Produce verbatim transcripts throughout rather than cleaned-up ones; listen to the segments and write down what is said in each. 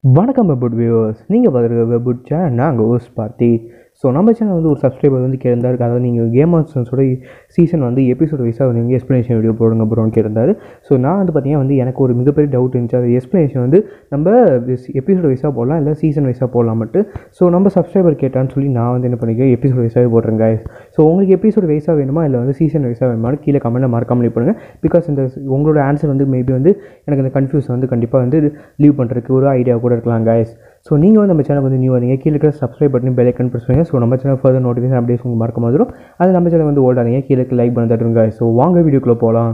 வணக்கம் வெபுட் வியூவர்ஸ், நீங்கள் பார்க்குற வெபுட் சேனல் நாங்கள் ஓஸ் பார்ட்டி. ஸோ நம்ம சேனல் வந்து ஒரு சப்ஸ்கிரைபர் வந்து கேட்டிருந்தாரு, அதாவது நீங்கள் கேம் ஆஃப் த்ரோன்ஸோட சீசன் வந்து எபிசோட் வைஸாக வந்து நீங்கள் எக்ஸ்ப்ளனேஷன் வீடியோ போடுங்க ப்ரோன்னு கேட்டிருந்தாரு. ஸோ நான் வந்து பார்த்தீங்கன்னா வந்து எனக்கு ஒரு மிகப்பெரிய டவுட் இருந்துச்சு. அது எக்ஸ்ப்ளனேஷன் வந்து நம்ம எபிசோட் வைஸாக போடலாம் இல்லை சீசன் வைஸாக போடலாம் மட்டும். ஸோ நம்ம சப்ஸ்கிரைபர் கேட்டான்னு சொல்லி நான் வந்து என்ன பண்ணிக்கிறேன், எபிசோட் வைஸாகவே போடுறேன் guys. ஸோ உங்களுக்கு எபிசோட் வைஸாக வேணுமா இல்லை வந்து சீசன் வைஸாக வேணுமான்னு கீழே கமெண்ட்டில் மறக்காமல் பண்ணுங்கள். பிகாஸ் இந்த உங்களோட ஆன்சர் வந்து மேபி வந்து எனக்கு அந்த கன்ஃபியூஸ் வந்து கண்டிப்பாக வந்து லீவ் பண்ணுறதுக்கு ஒரு ஐடியா கூட இருக்கலாம் guys. ஸோ நீங்கள் வந்து நம்ம சேனல் வந்து நியூ வரீங்க, கீழே இருக்கிற subscribe button bell icon press பண்ணுங்கள். ஸோ நம்ம சேனல் ஃபர்தர் நோட்டிஃபிகேஷன் அப்டேட்ஸ் உங்களுக்கு மறக்க வந்துடும். அது நம்ம சேனல் வந்து ஓல்டாதீங்க, கீழே லைக் பண்ண தட்டுருங்க. ஸோ வாங்க வீடியோக்குள்ளே போகலாம்.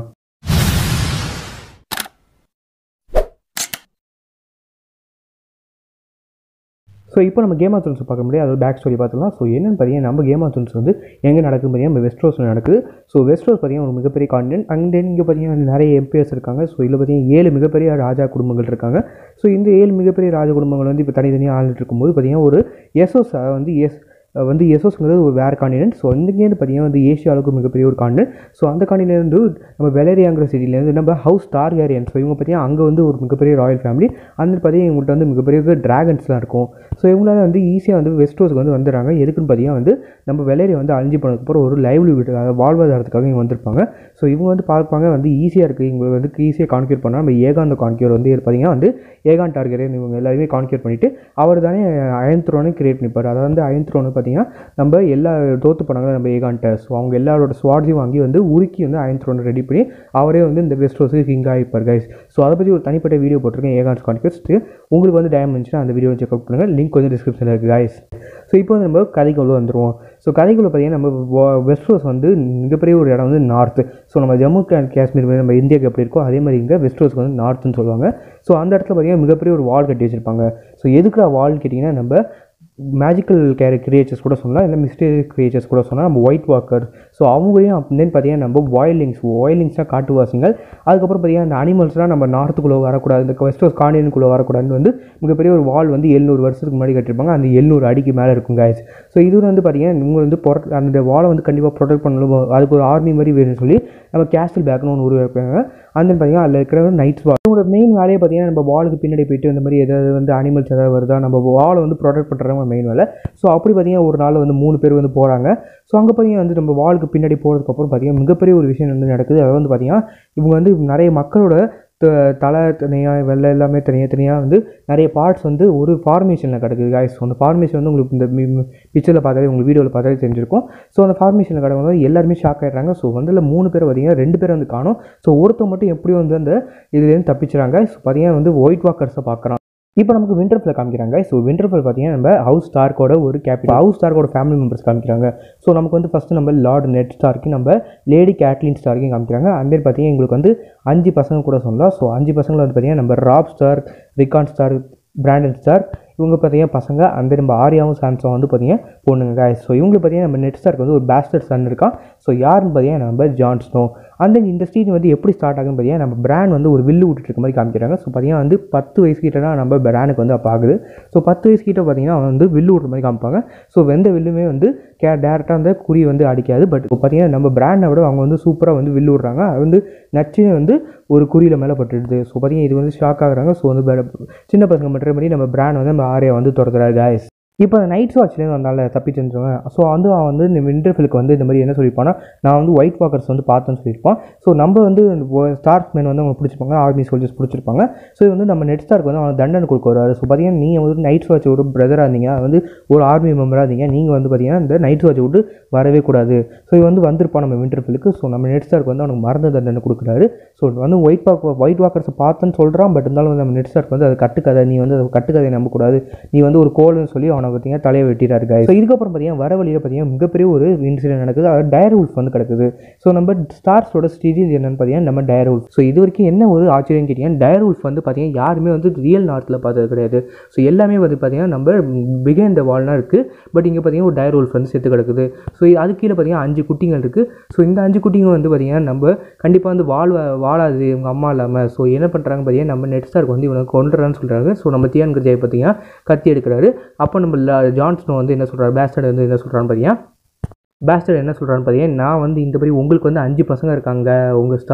ஸோ இப்போ நம்ம கேம் ஆஃப் த்ரோன்ஸ் பார்க்க முடியாது, அதோட பேக் ஸ்டோரி பார்த்துக்கலாம். ஸோ என்னென்னு பார்த்தீங்கன்னா நம்ம கேம் ஆஃப் த்ரோன்ஸ் வந்து எங்கே நடக்குது பார்த்தீங்கன்னா நம்ம வெஸ்ட்ரோஸில் நடக்குது. ஸோ வெஸ்ட்ரோஸ் பார்த்தீங்கன்னா ஒரு மிகப்பெரிய கான்டினென்ட். அண்ட் தென் இங்கே பார்த்தீங்கன்னா நிறைய எம்பிஎஸ் இருக்காங்க. ஸோ இதில் பார்த்தீங்கன்னா ஏழு மிகப்பெரிய ராஜா குடும்பங்கள் இருக்காங்க. ஸோ இந்த ஏழு மிகப்பெரிய ராஜ குடும்பங்கள் வந்து இப்போ தனித்தனியாக ஆளுட்டு இருக்கும்போது பார்த்தீங்கன்னா ஒரு எஸ்ஓஸ் வந்து எஸ் வந்து எசோஸ்ங்கிறது ஒரு வேறு காண்டினென்ட். ஸோ இங்கேருந்து பார்த்தீங்கன்னா வந்து ஏஷியாவுக்கு மிகப்பெரிய ஒரு காண்டினென்ட். ஸோ அந்த காண்டினென்ட் நம்ம வெலேரியாங்கிற சிட்டிலேருந்து நம்ம ஹவுஸ் டார்கேரியன். ஸோ இவங்க பார்த்தீங்கன்னா அங்கே வந்து ஒரு மிகப்பெரிய ராயல் ஃபேமிலி. அந்த பார்த்தீங்கன்னா இவங்கள்ட்ட வந்து மிகப்பெரிய ட்ராகன்ஸ்லாம் இருக்கும். ஸோ இவங்களால வந்து ஈஸியாக வந்து வெஸ்ட்ரோஸ்க்கு வந்து வந்துடுறாங்க. எதுக்குன்னு பார்த்தீங்கன்னா வந்து நம்ம வெலேரியா வந்து அழிஞ்சு போனதுக்கப்புறம் ஒரு லைவ்லிஹுட், அதாவது வாழ்வாதாரத்துக்காக இங்கே வந்திருப்பாங்க. ஸோ இவங்க வந்து பார்ப்பாங்க வந்து ஈஸியாக இருக்குது, இவங்க வந்து ஈஸியாக கான்க்யூர் பண்ணால் நம்ம ஏகாந்த கான்க்யூர் வந்து பார்த்தீங்கன்னா வந்து ஏகான் டார்கேரியன் இவங்க எல்லாருமே கான்க்யூர் பண்ணிவிட்டு அவர் தானே அயன் த்ரோனை கிரியேட் பண்ணிப்பார். அதாவது வந்து அயன் த்ரோனை பார்த்தீங்கன்னா நம்ம எல்லா தோற்று பண்ணாங்க நம்ம ஏகான்ட்ட. ஸோ அவங்க எல்லாரோட ஸ்வாட்ஸையும் வாங்கி வந்து உருக்கி வந்து அயன் த்ரோனை ரெடி பண்ணி அவரே வந்து இந்த வெஸ்ட்ரோஸுக்கு கிங் ஆகிப்பார் கைஸ். ஸோ அதை பற்றி ஒரு தனிப்பட்ட வீடியோ போட்டிருக்கேன், ஏகான்ஸ் கான்க்வெஸ்ட். உங்களுக்கு வந்து டைம் இருந்துச்சுன்னா அந்த வீடியோ செக் அவுட் பண்ணுங்கள், லிங்க் வந்து டிஸ்கிரிப்ஷனில் இருக்குது கைஸ். ஸோ இப்போ வந்து நம்ம கதைக்குள்ளே வந்துடுவோம். ஸோ கதைக்குள்ளே பார்த்தீங்கன்னா நம்ம வெஸ்ட்ரோஸ் வந்து மிகப்பெரிய ஒரு இடம் வந்து நார்த்து. ஸோ நம்ம ஜம்மு அண்ட் காஷ்மீர் மாதிரி நம்ம இந்தியாவுக்கு எப்படி இருக்கோ அதே மாதிரி இங்கே வெஸ்ட்ரோஸ்க்கு வந்து நார்த்துன்னு சொல்லுவாங்க. ஸோ அந்த இடத்துல பார்த்தீங்கன்னா மிகப்பெரிய ஒரு வால் கட்டி வச்சுருப்பாங்க. ஸோ எதுக்கு வால் கேட்டிங்கன்னா நம்ம மேஜிக்கல் கேர கிரியேச்சர்ஸ் கூட சொல்லலாம், இல்லை மிஸ்டீரியஸ் கிரியேச்சர்ஸ் கூட சொன்னால் நம்ம ஒயிட் வாக்கர். ஸோ அவங்களையும் அப்படின்னு பார்த்தீங்கன்னா நம்ம வாயிலிங்ஸ் வாயிலிங்ஸ்னால் காட்டுவாசிகள். அதுக்கப்புறம் பார்த்தீங்கன்னா அந்த அனிமல்ஸ்லாம் நம்ம நார்த்துக்குள்ளே வரக்கூடாது, இந்த வெஸ்ட்ரோஸ் காண்டினென்ட்குள்ளே வரக்கூடாதுன்னு வந்து மிகப்பெரிய ஒரு வால் வந்து எழுநூறு வருஷத்துக்கு முன்னாடி கட்டிருப்பாங்க. அந்த எழுநூறு அடிக்கு மேலே இருக்கும் guys. ஸோ இது வந்து பார்த்தீங்கன்னா இவங்க வந்து ப்ரொடெக்ட் அந்த வாலை வந்து கண்டிப்பாக ப்ரொடெக்ட் பண்ணணும், அதுக்கு ஒரு ஆர்மி மாதிரி வேணும்னு சொல்லி நம்ம கேஸ்டில் பேக்னு ஒன்று உருவாக்குவாங்க. அந்த பார்த்தீங்கன்னா அதில் இருக்கிற நைட்ஸ் வால் உங்களோட மெயின் வேலையை பார்த்தீங்கன்னா நம்ம வாலுக்கு பின்னாடி போயிட்டு இந்த மாதிரி ஏதாவது வந்து அனிமல்ஸ் ஏதாவது வருதா நம்ம வாலை வந்து ப்ரொடெக்ட் பண்ணுறவங்க மெயின் வேலை. ஸோ அப்படி பார்த்தீங்கன்னா ஒரு நாள் வந்து மூணு பேர் வந்து போகிறாங்க. ஸோ அங்கே பார்த்தீங்கன்னா வந்து நம்ம வாலுக்கு பின்னாடி போகிறதுக்கப்புறம் பார்த்தீங்கன்னா மிகப்பெரிய ஒரு விஷயம் வந்து நடக்குது. அது வந்து பார்த்தீங்கன்னா இவங்க வந்து நிறைய மக்களோட தலை தனியாக வெள்ளை எல்லாமே தனியாக தனியாக வந்து நிறைய பார்ட்ஸ் வந்து ஒரு ஃபார்மேஷனில் கிடக்குது காய்ஸ். அந்த ஃபார்மேஷன் வந்து உங்களுக்கு இந்த பிக்சரில் பார்த்தாலே உங்களுக்கு வீடியோவில் பார்த்தாலே தெரிஞ்சிருக்கும். ஸோ அந்த ஃபார்மேஷனில் கிடக்கும் போது எல்லாருமே ஷாக் ஆகிடுறாங்க. ஸோ வந்து இல்லை மூணு பேர் பார்த்தீங்கன்னா ரெண்டு பேர் வந்து காணும். ஸோ ஒருத்தர் மட்டும் எப்படியும் வந்து அந்த இதுலேருந்து தப்பிச்சுறாங்க. ஸோ பார்த்தீங்கன்னா வந்து ஒயிட் வாக்கர்ஸை பார்க்குறான். இப்போ நமக்கு விண்டர்ஃபெல் காமிக்கிறாங்க. ஸோ விண்டர்ஃபெல் பார்த்தீங்கன்னா நம்ம ஹவுஸ் ஸ்டார்க்கோட ஒரு கேபிட்டல், ஹவுஸ் ஸ்டார்க்கோட ஃபேமிலி மெம்பர்ஸ் காமிக்கிறாங்க. ஸோ நமக்கு வந்து ஃபஸ்ட்டு நம்ம லார்ட் நெட் ஸ்டார்க்கு நம்ம லேடி கேட்லின் ஸ்டார்க்கையும் காமிக்கிறாங்க. அந்த பார்த்தீங்கன்னா எங்களுக்கு வந்து அஞ்சு பசங்க கூட சொல்லலாம். ஸோ அஞ்சு பசங்களை வந்து பார்த்தீங்கன்னா நம்ம Robb Stark, Rickon Stark, Brandon Stark இவங்க பார்த்தீங்கன்னா பசங்க. அந்த நம்ம ஆரியாவும் சாம்சம் வந்து பார்த்தீங்கன்னா பொண்ணுங்க guys. ஸோ இவங்களுக்கு பார்த்தீங்கன்னா நம்ம நெட் ஸ்டார்க்கு வந்து ஒரு பேஸ்டர்ட் சன் இருக்கான். ஸோ யாருன்னு பார்த்தீங்கன்னா நம்ம ஜான் ஸ்னோ. அந்த இந்த ஸ்டீஜ் வந்து எப்படி ஸ்டார்ட் ஆகுன்னு பார்த்தீங்கன்னா நம்ம பிராண்ட் வந்து ஒரு வில்லு விட்டுட்டு இருக்க மாதிரி காமிக்கிறாங்க. ஸோ பார்த்தீங்கன்னா வந்து பத்து வயசு கிட்டனா நம்ம பிராண்டுக்கு வந்து அப்போ ஆகுது. ஸோ பத்து வயசு கிட்ட பார்த்தீங்கன்னா அவன் வந்து வில்லு விட்டுற மாதிரி காமிப்பாங்க. ஸோ எந்த வில்லுமே வந்து கே டேரெக்டாக அந்த குறி வந்து அடிக்காது. பட் இப்போ பார்த்தீங்கன்னா நம்ம பிராண்டை விட அவங்க வந்து சூப்பராக வந்து வில்லு விடுறாங்க. அது வந்து நச்சுன்னு வந்து ஒரு குறியில் மேலே பட்டுடுது. ஸோ பார்த்தீங்கன்னா இது வந்து ஷாக் ஆகுறாங்க. ஸோ வந்து சின்ன பசங்க மட்டும் மாதிரி நம்ம பிராண்ட் வந்து நம்ம ஆரியா வந்து துரத்துறாரு guys. இப்போ நைட் வாட்ச்லேருந்து வந்தால தப்பி செஞ்சுருவேன். ஸோ வந்து அவன் வந்து இந்த விண்டர்ஃபெல்க்கு வந்து இந்த மாதிரி என்ன சொல்லியிருப்பான்னா, நான் வந்து ஒயிட் வாக்கர்ஸ் வந்து பார்த்தேன்னு சொல்லியிருப்பான். ஸோ நம்ம வந்து ஸ்டார்க் மேன் வந்து அவங்க பிடிச்சிருப்பாங்க, ஆர்மி சோல்ஜர்ஸ் பிடிச்சிருப்பாங்க. ஸோ இது வந்து நம்ம நெட் ஸ்டார்க்கு வந்து அவன் தண்டனை கொடுக்க வராரு. ஸோ பார்த்தீங்கன்னா நீங்கள் வந்து நைட் வாட்ச் ஒரு பிரதராக இருந்தீங்க, வந்து ஒரு ஆர்மி மெம்பராக இருந்தீங்க, நீங்கள் வந்து பார்த்தீங்கன்னா இந்த நைட் வாட்ச் விட்டு வரவே கூடாது. ஸோ இது வந்து வந்திருப்பான் நம்ம விண்டர்ஃபெல்க்கு. ஸோ நம்ம நெட் ஸ்டார்க்கு வந்து அவனுக்கு மரண தண்டனை கொடுக்குறாரு. ஸோ வந்து ஒயிட் வாக் ஒயிட் வாக்கர்ஸை பார்த்தேன்னு சொல்கிறான். பட் இருந்தாலும் வந்து நம்ம நெட் ஸ்டார்க்கு வந்து அது கட்டுக்கதை, நீ வந்து அது கட்டுக்கதை நம்பக்கூடாது, நீ வந்து ஒரு கோல்னு சொல்லி அவனை பார்த்தீங்கன்னா தலையை வெட்டிறாரு guys. ஸோ இதுக்கப்புறம் பார்த்தீங்கன்னா வர வழியில் பார்த்தீங்கன்னா மிகப்பெரிய ஒரு இன்சிடென்ட் நடக்குது. அது டயர் உல்ஃப் வந்து கிடக்குது. ஸோ நம்ம ஸ்டார்ஸோட ஸ்டீஜ் என்னன்னு பார்த்தீங்கன்னா நம்ம டயர் உல்ஃப். ஸோ இது வரைக்கும் என்ன ஒரு ஆச்சரியம் கேட்டீங்கன்னா டயர் உல்ஃப் வந்து பார்த்தீங்கன்னா யாருமே வந்து ரியல் நார்த்தில் பார்த்தது கிடையாது. ஸோ எல்லாமே வந்து பார்த்தீங்கன்னா நம்ம பிகைன் த வால்னா இருக்குது. பட் இங்கே பார்த்தீங்கன்னா ஒரு டயர் உல்ஃப் வந்து செத்து கிடக்குது. ஸோ அது கீழே பார்த்தீங்கன்னா அஞ்சு குட்டிகள் இருக்குது. ஸோ இந்த அஞ்சு குட்டிங்க வந்து பார்த்தீங்கன்னா நம்ம கண்டிப்பாக வந்து வாழ் வாழாது இவங்க அம்மா இல்லாமல். ஸோ என்ன பண்ணுறாங்க பார்த்தீங்கன்னா நம்ம நெட் ஸ்டார்க்கு வந்து இவனை கொண்டுறான்னு சொல்கிறாங்க. ஸோ நம்ம தியான் கிரஜாய் பார்த்தீங்கன்னா கத்தி எடுக்கிறாரு. அப்போ நம்ம ஜான் ஸ்னோ வந்து என்ன சொல்கிறார், பேஸ்டர்ட் வந்து என்ன சொல்கிறான்னு பார்த்தீங்கன்னா பேஸ்டர் என்ன சொல்கிறான்னு பார்த்தீங்கன்னா, நான் வந்து இந்த மாதிரி உங்களுக்கு வந்து அஞ்சு பசங்க இருக்காங்க உங்கள் ஸ்டார்க்,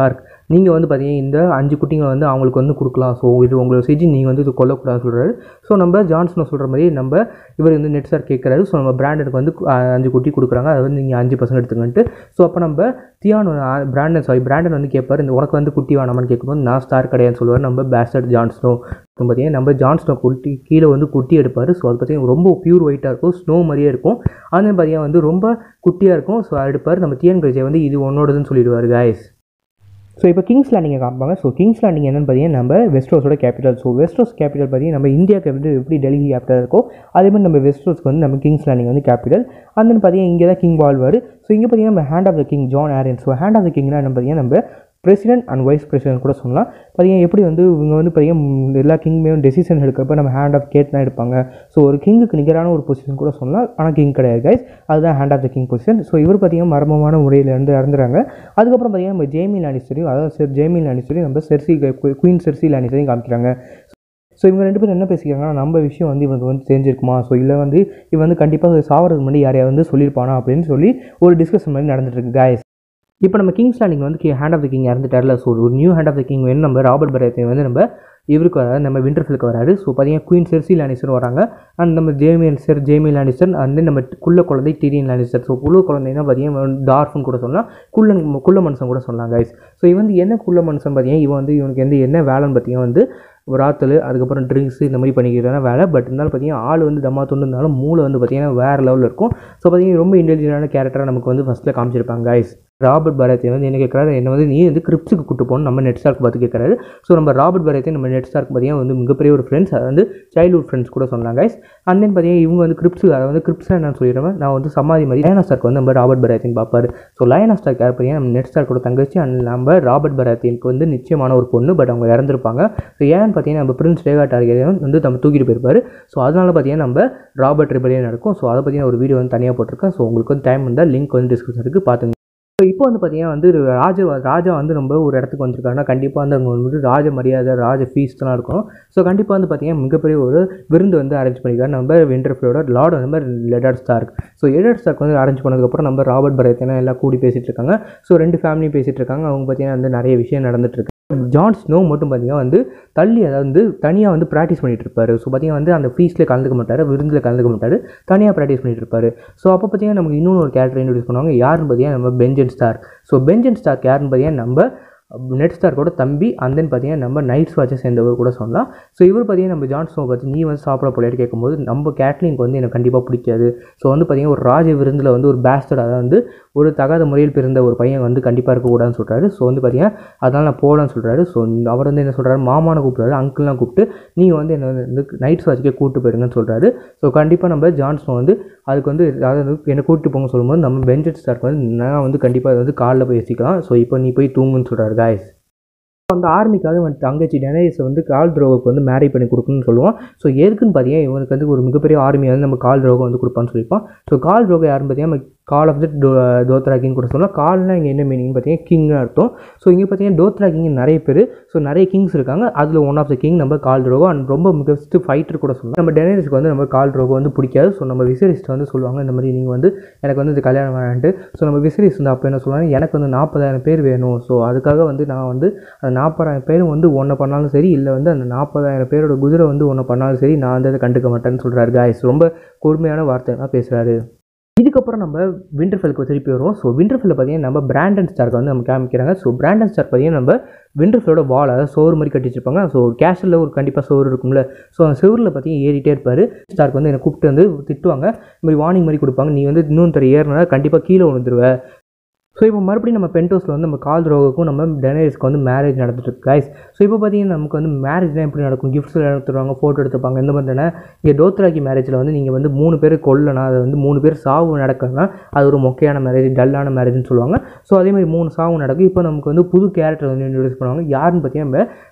நீங்கள் வந்து பார்த்தீங்கன்னா இந்த அஞ்சு குட்டிங்களை வந்து அவங்களுக்கு வந்து கொடுக்கலாம். ஸோ இது உங்களை செஞ்சு நீங்கள் வந்து இது கொல்லக்கூடாதுன்னு சொல்கிறாரு. ஸோ நம்ம ஜான்ஸ்னோ சொல்கிற மாதிரி நம்ம இவர் வந்து நெட் ஸ்டார்க் கேட்குறாரு. ஸோ நம்ம பிராண்டனுக்கு வந்து அஞ்சு குட்டி கொடுக்குறாங்க, அதை வந்து நீங்கள் அஞ்சு பர்சன்ட் எடுத்துக்கிட்டு. ஸோ அப்போ நம்ம தியான் பிராண்டன் சாரி பிராண்டன் வந்து கேட்பார், இந்த உனக்கு வந்து குட்டி வேணாமான்னு கேட்கும்போது நான் ஸ்டார் கிடையாதுன்னு சொல்லுவார் நம்ம பேஸ்டர்ட் ஜான்ஸ்னோ. இப்போ பார்த்தீங்கன்னா நம்ம ஜான்ஸ்னோ குட்டி கீழே வந்து குட்டி எடுப்பார். ஸோ அது பார்த்தீங்கன்னா ரொம்ப பியூர் ஒயிட்டாக இருக்கும், ஸ்னோ மாதிரியே இருக்கும். அது பார்த்தீங்கன்னா வந்து ரொம்ப குட்டியாக இருக்கும். ஸோ எடுப்பார். நம்ம தியான் கிரேஜை வந்து இது உன்னோடதுன்னு சொல்லிடுவார் கைஸ். ஸோ இப்போ கிங்ஸ் லேண்டிங்கை காமிப்பாங்க. ஸோ கிங்ஸ் லேண்டிங் என்னென்னு பார்த்தீங்கன்னா நம்ம வெஸ்ட்ரோஸோட கேபிட்டல். ஸோ வெஸ்ட்ரோஸ் கேபிட்டல் பார்த்தீங்கன்னா நம்ம இந்தியாவுக்கு வந்து எப்படி டெல்லி கேபிட்டல் இருக்கோ அதே மாதிரி நம்ம வெஸ்ட்ரோஸ்க்கு வந்து நம்ம கிங்ஸ் லேண்டிங் வந்து கேபிட்டல். அந்த பார்த்தீங்கன்னா இங்கே தான் கிங் வாழ்வார். ஸோ இங்கே பார்த்தீங்கன்னா நம்ம hand of the king Jon Arryn. So hand of the கிங்னா என்ன பார்த்தீங்கன்னா நம்ம பிரசிடென்ட் அண்ட் வைஸ் பிரசிடென்ட் கூட சொல்லலாம். பார்த்தீங்கன்னா எப்படி வந்து இவங்க வந்து பார்த்தீங்கன்னா எல்லா கிங்குமே டெசிஷன் எடுக்கிறப்ப நம்ம ஹேண்ட் ஆஃப் கேட் தான் எடுப்பாங்க. ஸோ ஒரு கிங்குக்கு நிகரான ஒரு பொசிஷன் கூட சொல்லலாம், ஆனால் கிங் கிடையாது கைஸ். அதுதான் hand of the king position. So இவர் பார்த்தீங்கன்னா மர்மமான முறையில் இருந்து இறந்துறாங்க. அதுக்கப்புறம் பார்த்தீங்கன்னா நம்ம ஜேமி லானிஸ்டரையும் அதாவது சார் ஜேமி லானிஸ்டரையும் நம்ம செர்சி குயின் செர்சி லானிஸ்டரையும் காமிக்கிறாங்க. ஸோ இவங்க ரெண்டு பேரும் என்ன பேசிக்கிறாங்கன்னா நம்ம விஷயம் வந்து இவனுக்கு வந்து தெரிஞ்சிருக்குமா, ஸோ இல்லை வந்து இவன் வந்து கண்டிப்பாக சாவறதுக்கு முன்னாடி யாரையாவது வந்து சொல்லியிருப்பானா அப்படின்னு சொல்லி ஒரு டிஸ்கஷன் மாதிரி நடந்துட்டு இருக்கு கைஸ். இப்போ நம்ம கிங்ஸ் லேண்டிங் வந்து ஹேண்ட் ஆஃப் த கிங் இறந்துட்டார்ல. ஸோ ஒரு new hand of the king வேணும் நம்ம ராபர்ட் பரேத்தை வந்து நம்ம இவருக்கு வராது, நம்ம விண்டர்ஃபெல்லுக்கு வராரு. ஸோ பார்த்தீங்கன்னா குயின் செர்சி லானிஸ்டர் வராங்க, அண்ட் நம்ம Jaime sir Jaime Lannister and நம்ம குள்ள குழந்தை டிரியன் லானிஸ்டர். ஸோ குள்ள குழந்தைன்னா பார்த்தீங்கன்னா டார்ஃப்னு கூட சொல்லலாம், குள்ள குள்ள மனுஷன் கூட சொல்லலாம் கைஸ். ஸோ இவன் வந்து என்ன குள்ள மனுஷன் பார்த்தீங்கன்னா இவன் வந்து இவனுக்கு எந்த என்ன வேலைன்னு பார்த்தீங்கன்னா வந்து ஒரு ஆற்றல் அதுக்கப்புறம் ட்ரிங்க்ஸ் இந்த மாதிரி பண்ணிக்கிறதான வேலை. பட் இருந்தாலும் பார்த்தீங்கன்னா ஆள் வந்து தம்மா தொண்டு இருந்தாலும் மூளை வந்து பார்த்தீங்கன்னா வேறு லெவலில் இருக்கும். ஸோ பார்த்தீங்கன்னா ரொம்ப இன்டெலிஜென்டான கேரக்டராக நமக்கு வந்து ஃபஸ்ட்டில் காமிச்சிருப்பாங்க கைஸ். ராபர்ட் பரேத்தை வந்து என்ன கேட்குறாரு, என்ன வந்து நீ வந்து கிரிப்ஸுக்கு கூட்டு போகணும் நம்ம நெட் ஸ்டார்க் பார்த்து கேட்குறாரு. ஸோ நம்ம ராபர்ட் பரேத்தை நம்ம நெட் ஸ்டார்க் பார்த்தீங்கன்னா வந்து மிகப்பெரிய ஒரு ஃப்ரெண்ட்ஸ், அது வந்து சைல்ட்ஹுட் ஃப்ரெண்ட்ஸ் கூட சொல்லலாம் கைஸ். அண்ட் தென் பார்த்தீங்கன்னா இவங்க வந்து கிரிப்ஸு அதை வந்து கிரிப்ஸாக என்னன்னு சொல்லிடுறேன் நான் வந்து சமாதி மாதிரி லயனா ஸ்டார்க் வந்து நம்ம ராபர்ட் பரேத்தின்னு பார்ப்பாரு. ஸோ லயனா ஸ்டார்க் யார் பார்த்தீங்கன்னா நம்ம நெட் ஸ்டார்க்கோட தங்கச்சி, அண்ட் நம்ம ராபர்ட் பரேத்தினுக்கு வந்து நிச்சயமான ஒரு பொண்ணு, பட் அவங்க இறந்துருப்பாங்க. ஸோ ஏன்னு பார்த்தீங்கன்னா நம்ம பிரின்ஸ் ரேகா டார்கெரியன் வந்து நம்ம தூக்கிட்டு போயிருப்பாரு. ஸோ அதனால பார்த்தீங்கன்னா நம்ம ராபர்ட் ரிபலியன் நடக்கும். ஸோ அதை பார்த்தீங்கன்னா ஒரு வீடியோ வந்து தனியாக போட்டிருக்கேன். ஸோ உங்களுக்கு வந்து டைம் இருந்தால் லிங்க் வந்து டிஸ்கிரிப்ஷன் இருக்குது பார்த்துங்க. ஸோ இப்போ வந்து பார்த்தீங்கன்னா வந்து ராஜா ராஜா வந்து நம்ம ஒரு இடத்துக்கு வந்திருக்காருன்னா கண்டிப்பாக வந்து அங்கே வந்து ராஜ மரியாதை ராஜ ஃபீஸ்ட்லாம் இருக்கும். ஸோ கண்டிப்பாக வந்து பார்த்தீங்கன்னா மிகப்பெரிய ஒரு விருந்து வந்து அரேஞ்ச் பண்ணியிருக்காரு நம்ம விண்டர்ஃபெல்லோட லார்ட் நம்ம Eddard Stark. So Eddard Stark வந்து அரேஞ்ச் பண்ணதுக்கப்புறம் நம்ம ராபர்ட் பரேத்தினா எல்லாம் கூடி பேசிகிட்டு இருக்காங்க. ஸோ ரெண்டு ஃபேமிலியும் பேசிகிட்டு இருக்காங்க. அவங்க பார்த்தீங்கன்னா வந்து நிறைய விஷயம் நடந்துட்டு இருக்கு. ஜான் ஸ்னோ மட்டும் பார்த்தீங்கன்னா வந்து தள்ளி அதாவது வந்து தனியாக வந்து ப்ராக்டிஸ் பண்ணிட்டு இருப்பாரு. ஸோ பார்த்தீங்கன்னா வந்து அந்த ஃபீஸ்ட்டில் கலந்துக்க மாட்டார், விருந்தில் கலந்துக்க மாட்டார், தனியாக ப்ராக்டிஸ் பண்ணிட்டு இருப்பாரு. ஸோ அப்போ பார்த்தீங்கன்னா நமக்கு இன்னொன்று ஒரு கேரக்டர் இன்ட்ரோடியூஸ் பண்ணுவாங்க. யாருன்னு பார்த்தீங்கன்னா நம்ம Benjen Stark. So Benjen Stark யாருன்னு பார்த்தீங்கன்னா நம்ம நெட் ஸ்டார்க்கோட தம்பி, அண்ட் தென் பார்த்தீங்கன்னா நம்ம நைட்ஸ் வாட்சை சேர்ந்தவர் கூட சொல்லலாம். ஸோ இவர் பார்த்தீங்கன்னா நம்ம ஜான் ஸ்னோ பார்த்து நீ வந்து சாப்பிட போலையாட்டு கேட்கும்போது நம்ம கேட்லிங்க்கு வந்து எனக்கு கண்டிப்பாக பிடிக்காது. ஸோ வந்து பார்த்தீங்கன்னா ஒரு ராஜ விருந்தில் வந்து ஒரு பேஸ்டர்ட் அதாவது வந்து ஒரு தகாத முறையில் பிறந்த ஒரு பையன் வந்து கண்டிப்பாக இருக்கக்கூடாதுன்னு சொல்கிறாரு. ஸோ வந்து பார்த்தீங்கன்னா அதனால் நான் போகலான்னு சொல்கிறாரு. ஸோ அவர் வந்து என்ன சொல்கிறாரு, மாமானை கூப்பிட்றாரு, அங்கிள்லாம் கூப்பிட்டு நீங்கள் வந்து என்ன வந்து நைட்ஸ் வாட்சிக்கே கூப்பிட்டு போயிருங்கன்னு சொல்கிறாரு. ஸோ கண்டிப்பாக நம்ம ஜான் ஸ்னோ வந்து அதுக்கு வந்து அதாவது என்னை கூப்பிட்டு போங்க சொல்லும்போது நம்ம பெஞ்சன் ஸ்டார்க் வந்து நான் வந்து கண்டிப்பாக அதை வந்து காலில் போய் வசிக்கலாம். ஸோ இப்போ நீ போய் தூங்குன்னு சொல்கிறாரு கைஸ். அந்த ஆர்மிக்காக வந்து தங்கச்சி டெனரிஸை வந்து கால் த்ரோவுக்கு வந்து மேரி பண்ணி கொடுக்கணும்னு சொல்லுவோம். ஸோ எதுக்குன்னு பார்த்தீங்கன்னா இவனுக்கு வந்து ஒரு மிகப்பெரிய ஆர்மியை வந்து நம்ம கால் த்ரோவை வந்து கொடுப்பான்னு சொல்லியிருப்போம். ஸோ கால் த்ரோவை யாருன்னு பார்த்தீங்கன்னா நம்ம கால் ஆஃப் த டோ தோத்ராக்கின்னு கூட சொல்லலாம். கால்னால் இங்கே என்ன மீனிங் பார்த்தீங்கன்னா கிங்னு அர்த்தம். ஸோ இங்கே பார்த்தீங்கன்னா தோத்ராக்கிங் நிறைய பேர், ஸோ நிறைய கிங்ஸ் இருக்காங்க. அதில் ஒன் ஆஃப் த கிங் நம்ம கால் த்ரோகோ, அண்ட் ரொம்ப பெஸ்ட் ஃபைட்டர் கூட சொல்லலாம். நம்ம டெனரிஸ்க்கு வந்து நம்ம கால் த்ரோகோ வந்து பிடிக்காது. ஸோ நம்ம விசரிஸ்ட் வந்து சொல்லுவாங்க இந்த மாதிரி நீங்கள் வந்து எனக்கு வந்து இந்த கல்யாணம் வேணான்ட்டு. ஸோ நம்ம விசரிஸ் வந்து அப்போ என்ன சொல்லுவாங்க, எனக்கு வந்து நாற்பதாயிரம் பேர் வேணும். ஸோ அதுக்காக வந்து நான் வந்து அந்த நாற்பதாயிரம் பேரும் வந்து ஒன்றை பண்ணாலும் சரி, இல்லை வந்து அந்த நாற்பதாயிரம் பேரோட குதிரை வந்து ஒன்றை பண்ணாலும் சரி, நான் வந்து அதை கண்டுக்க மாட்டேன்னு சொல்கிறாரு கைஸ். ரொம்ப கொடுமையான வார்த்தைலாம் பேசுகிறாரு. இதுக்கப்புறம் நம்ம விண்டர்ஃபெல்லுக்கு திருப்பி வருவோம். ஸோ விண்டர்ஃபெல்லில் பார்த்தீங்கன்னா நம்ம பிராண்டன் ஸ்டார்க் வந்து நம்ம காமிக்கிறாங்க. ஸோ பிராண்டன் ஸ்டார்க் பார்த்தீங்கன்னா நம்ம விண்டர்ஃபெல்லோட வால் அதாவது சோறு மாதிரி கட்டி வச்சிருப்பாங்க. ஸோ கேஷலில் ஒரு கண்டிப்பாக சோறு இருக்கும்ல. ஸோ அந்த சோறில் பார்த்தீங்கன்னா ஏறிட்டே இருப்பார். ஸ்டார்க் வந்து என்னை கூப்பிட்டு வந்து திட்டுவாங்க, இந்த மாதிரி வார்னிங் மாதிரி கொடுப்பாங்க, நீ வந்து இன்னொன்று தர ஏறினா கண்டிப்பாக கீழே விழுந்துருவேன். ஸோ இப்போ மறுபடியும் நம்ம பென்டோஸில் வந்து நம்ம கால் த்ரோவுக்கும் நம்ம டெனரிஸ்க்கு வந்து மேரேஜ் நடந்துட்டு கைஸ். ஸோ இப்போ பார்த்தீங்கன்னா நமக்கு வந்து மேரேஜ்லாம் எப்படி நடக்கும், கிஃப்ட்ஸ் எடுத்துருவாங்க, ஃபோட்டோ எடுத்துப்பாங்க, இந்த மாதிரி தானே. இங்கே டோத்ராக்கி மேரேஜில் வந்து நீங்கள் வந்து மூணு பேர் கொல்லணும், அது வந்து மூணு பேர் சாவு நடக்குதுன்னா அது ஒரு மொக்கையான மேரேஜ், டல்லான மேரேஜ்னு சொல்லுவாங்க. ஸோ அதே மாதிரி மூணு சாவு நடக்கும். இப்போ நமக்கு வந்து புது கேரக்டர் வந்து இன்ட்ரோடியூஸ் பண்ணுவாங்க. யாருன்னு பார்த்தீங்கன்னா நம்ம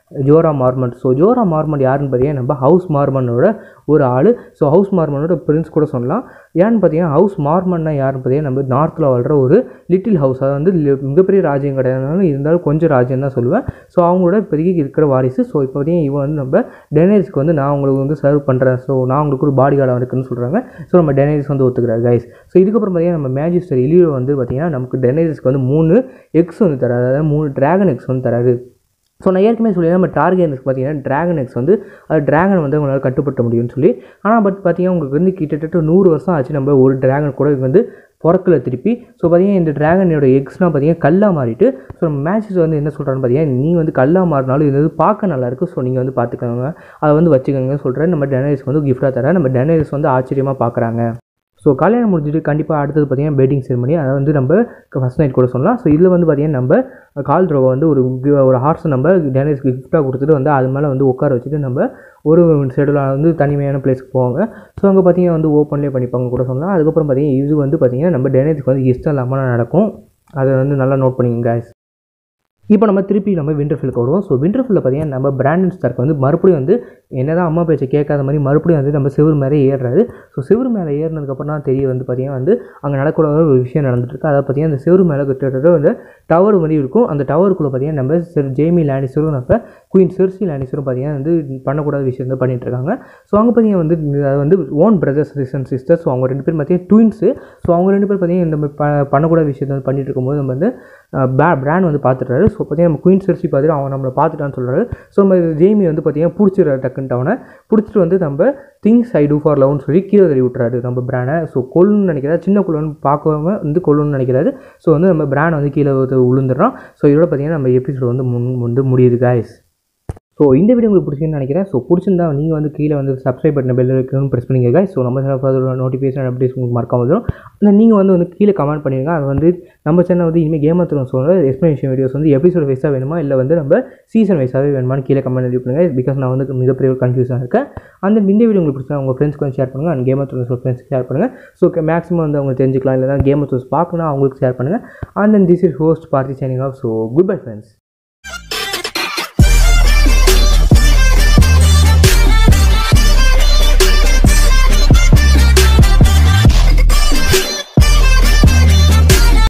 ஜோரா மார்மண்ட். ஸோ ஜோரா மார்மண்ட் யாருன்னு பார்த்தீங்கன்னா நம்ம ஹவுஸ் மார்மனோட ஒரு ஆள். ஸோ ஹவுஸ் மார்மனோட பிரின்ஸ் கூட சொல்லலாம். ஏன்னு பார்த்தீங்கன்னா ஹவுஸ் மார்மன்னா யாருன்னு பார்த்தீங்கன்னா நம்ம நார்த்தில் வாழ்கிற ஒரு லிட்டில் ஹவுஸ். அது வந்து மிகப்பெரிய ராஜ்யம் கிடையாதுனாலும் இருந்தாலும் கொஞ்சம் ராஜ்யம் தான் சொல்லுவேன். ஸோ அவங்களோட பெரிய இருக்கிற வாரிசு. ஸோ இப்போ பார்த்தீங்கன்னா இவன் வந்து நம்ம டெனரிஸ்க்கு வந்து நான் உங்களுக்கு வந்து சர்வ் பண்ணுறேன், ஸோ நான் உங்களுக்கு ஒரு பாடி கார்டாக இருக்குன்னு சொல்கிறாங்க. ஸோ நம்ம டெனரிஸ் வந்து ஒத்துக்கிறார் கைஸ். ஸோ இதுக்கப்புறம் பார்த்தீங்கன்னா நம்ம மேஜிஸ்டர் இலியோ வந்து பார்த்தீங்கன்னா நமக்கு டெனரிஸ்க்கு வந்து மூணு எக்ஸ் வந்து தராது, அதாவது மூணு ட்ராகன் எக்ஸ் வந்து தராது. ஸோ நான் ஏற்கனவே சொல்லி நம்ம டார்கெட்ஸ்க்கு பார்த்தீங்கன்னா ட்ராகன் எக்ஸ் வந்து அது ட்ராகன் வந்து உங்களால் கட்டுப்படுத்த முடியும்னு சொல்லி. ஆனால் பட் பார்த்தீங்கன்னா உங்களுக்கு வந்து கிட்டத்தட்ட நூறு வருஷம் ஆச்சு நம்ம ஒரு ட்ராகன் கூட வந்து பிறக்கல திருப்பி. ஸோ பார்த்தீங்கன்னா இந்த ட்ராகனோட எக்ஸ்னால் பார்த்தீங்கன்னா கல்லாக மாறிட்டு. ஸோ நம்ம மேட்சஸ் வந்து என்ன சொல்கிறான்னு பார்த்தீங்கன்னா நீ வந்து கல்லாக மாறினாலும் இது வந்து பார்க்க நல்லாயிருக்கு, ஸோ நீங்கள் வந்து பார்த்துக்கோங்க, அதை வந்து வச்சுக்கோங்க சொல்கிறேன். நம்ம டெனரிஸ்க்கு வந்து கிஃப்டாக தரேன். நம்ம டெனரிஸ் வந்து ஆச்சரியமாக பார்க்குறாங்க. ஸோ கல்யாணம் முடிஞ்சிட்டு கண்டிப்பாக அடுத்தது பார்த்தீங்கன்னா வெட்டிங் செரிமனி. அதை வந்து நம்ம ஃபஸ்ட் நைட் கூட சொல்லலாம். ஸோ இதில் வந்து பார்த்தீங்கன்னா நம்ம கால் த்ரோவை வந்து ஒரு ஒரு ஹார்ஸை நம்ம டெனரிஸ்க்கு கிஃப்டாக கொடுத்துட்டு வந்து அது மேலே வந்து உட்கார வச்சுட்டு நம்ம ஒரு ஷெடியூல் வந்து தனிமையான பிளேஸ்க்கு போவாங்க. ஸோ அங்கே பார்த்தீங்கன்னா வந்து ஓப்பன்லேயே பண்ணிப்பாங்க கூட சொல்லலாம். அதுக்கப்புறம் பார்த்தீங்கன்னா இது வந்து பார்த்தீங்கன்னா நம்ம டெனரிஸ்க்கு வந்து இஷ்டம் இல்லாமல் நடக்கும். அதை வந்து நல்லா நோட் பண்ணிங்க கைஸ். இப்போ நம்ம திருப்பி நம்ம விண்டர்ஃபீல்டுக்கு வருவோம். ஸோ விண்டர்ஃபீல்டில் பார்த்தீங்கன்னா நம்ம பிராண்டன் ஸ்டார்க் வந்து மறுபடியும் வந்து என்ன தான் அம்மா பேச்சை கேட்காத மாதிரி மறுபடியும் வந்து நம்ம சிவர் மேலே ஏறுறாரு. ஸோ சிவர் மேலே ஏறினதுக்கப்புறம் தான் தெரிய வந்து பார்த்தீங்கன்னா வந்து அங்கே நடக்கூடாத ஒரு விஷயம் நடந்துட்டுருக்கு. அதை பார்த்தீங்கன்னா அந்த சிவர் மேலே கிட்டத்தட்ட வந்து டவர் மாதிரி இருக்கும். அந்த டவருக்குள்ளே பார்த்தீங்கன்னா நம்ம சிறு ஜெய்மி லானிஸ்டரும் நம்ம குயின் செர்சி லானிஸ்டரும் பார்த்தீங்கன்னா வந்து பண்ணக்கூடாத விஷயம் வந்து பண்ணிட்டு இருக்காங்க. ஸோ அவங்க பார்த்தீங்கன்னா வந்து அது வந்து own brothers and sisters. So அவங்க ரெண்டு பேர் பார்த்தீங்கன்னா ட்வின்ஸு. ஸோ அவங்க ரெண்டு பேர் பார்த்தீங்கன்னா இந்த ப பண்ணக்கூடாத விஷயத்தை வந்து பண்ணிட்டு இருக்கும்போது நம்ம வந்து பே பிராண்ட் வந்து பார்த்துட்டாரு. ஸோ பார்த்தீங்கன்னா நம்ம குயின் செர்சி பார்த்துட்டு அவன் நம்மளை பார்த்துட்டான்னு சொல்கிறாரு. ஸோ நம்ம ஜெய்மி வந்து பார்த்தீங்கன்னா பிடிச்சிடுறாரு டக்குன்ட்டு அவனை பிடிச்சிட்டு வந்து நம்ம திங்ஸ் ஐ டூ ஃபார் லவ்னு சொல்லி கீழே தள்ளி விட்டுறாரு நம்ம பிராண்டை. ஸோ கொல்லுன்னு நினைக்கிறாரு, சின்ன கொள்ளுன்னு பார்க்காம வந்து கொல்லுன்னு நினைக்கிறாரு. ஸோ வந்து நம்ம பிராண்ட் வந்து கீழே விழுந்துடுறோம். ஸோ இதோட பார்த்தீங்கன்னா நம்ம எபிசோட் வந்து முன் வந்து முடியுது கைஸ். ஸோ இந்த வீடியோ உங்களுக்கு பிடிச்சிருக்குன்னு நினைக்கிறேன். ஸோ பிடிச்சிருந்தா நீங்கள் வந்து கீழே வந்து சப்ஸ்கிரைப் பண்ண பெல் வைக்கணும்னு ப்ரெஸ் பண்ணிங்க கைஸ். ஸோ நம்ம சேனல் நோட்டிஃபிகேஷன் அப்டேட்ஸ் உங்களுக்கு மறக்காம வந்துடும். ஆனால் நீங்கள் வந்து வந்து கீழே கமெண்ட் பண்ணிடுங்க. அது வந்து நம்ம சேனல் வந்து இனிமேல் கேம் ஆஃப் த்ரோன்ஸ் சொல்கிற எக்ஸ்ப்ளனேஷன் வீடியோஸ் வந்து எபிசோட் வைஸாக வேணுமா இல்லை வந்து நம்ம சீசன் வைஸாகவே வேணுமான்னு கீழே கமெண்ட் எழுதி பண்ணுங்கள். பிகாஸ் நான் வந்து மிகப்பெரிய ஒரு கன்ஃபியூஸாக இருக்கேன். அந்த இந்த வீடியோ உங்களுக்கு பிடிச்சா உங்கள் ஃப்ரெண்ட்ஸ்க்கு வந்து ஷேர் பண்ணுங்கள். அண்ட் கேம் ஆஃப் த்ரோன்ஸ் ஃப்ரெண்ட்ஸ்க்கு ஷேர் பண்ணுங்கள். ஸோ மேக்ஸிமம் வந்து அவங்க தெரிஞ்சுக்கலாம். இல்லைனா கேம் ஆஃப் த்ரோன்ஸ் பார்க்கணும் அவங்களுக்கு ஷேர் பண்ணுங்கள். And then this is host Parthi signing off. So goodbye friends.